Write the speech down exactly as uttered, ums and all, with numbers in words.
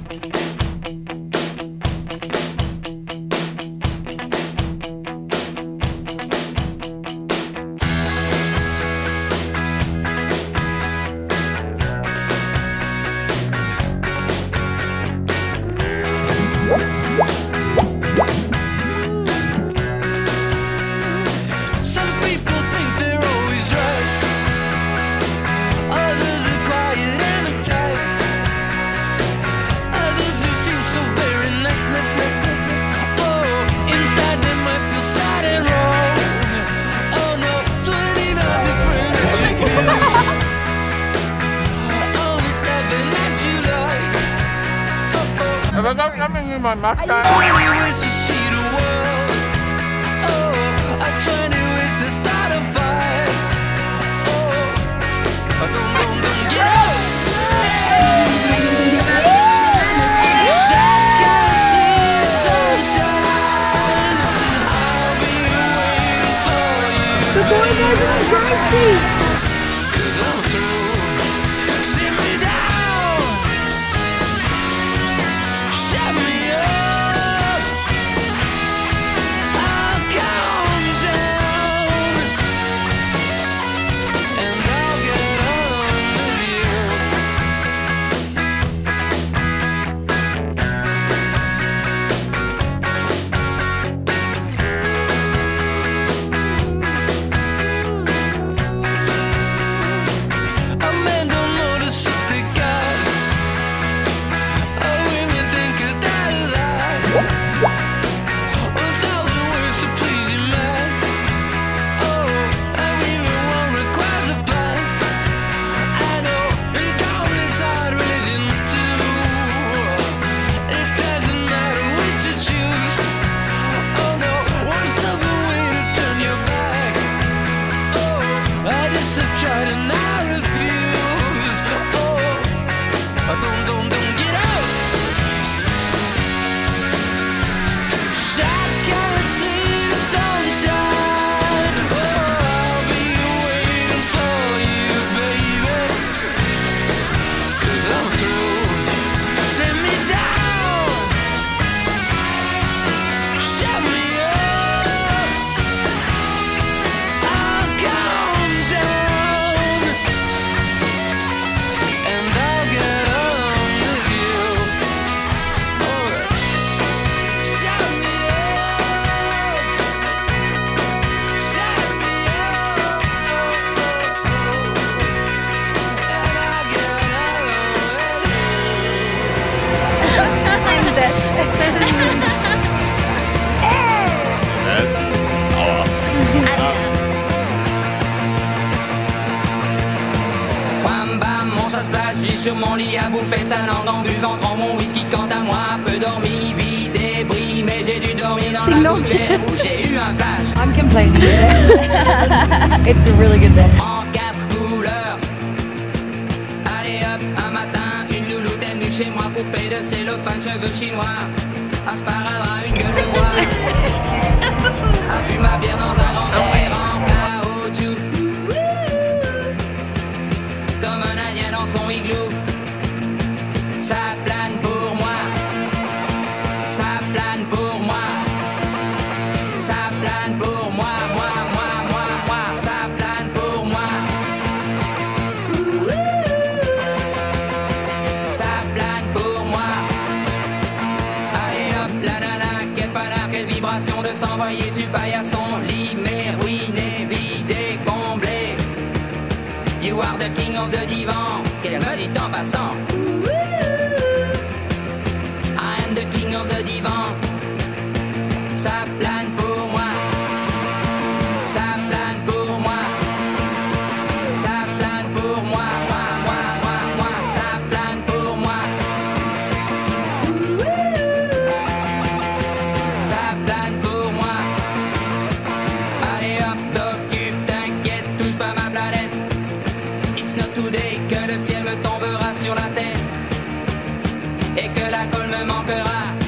Have I got nothing in my mustache? The boy guys in the drive seat! Sur mon lit à bouffer sa langue en buvant trop mon whisky. Quant à moi, peu dormi, vie débris, mais j'ai dû dormir dans la gouttière où j'ai eu un flash. I'm complaining today. It's a really good day. En quatre couleurs. Allez hop, un matin, une louloute est venue chez moi, poupée de cellophane, cheveux chinois, un sparadrap, une gueule de bois. A bu ma bière dans un grand verre en caoutchouc, comme un indien dans son igloo. Ça plane pour moi, ça plane pour moi, ça plane pour moi, moi, moi, moi, moi, ça plane pour moi. Ça plane pour moi. Allez hop, la nana, quelle panard, quelle vibration de s'envoyer sur paillasson. Lit, mais ruiné, vidé, comblé. You are the king of the divan, qu'elle me dit en passant. I am the king of the divan. Ça plane pour moi, ça plane pour moi, ça plane pour moi, moi, moi, moi, moi, ça plane pour moi. Ça plane pour moi. Allez hop, t'occupe, t'inquiète, touche pas ma planète. It's not today que le ciel me tombera sur la tête et que la colle me manquera.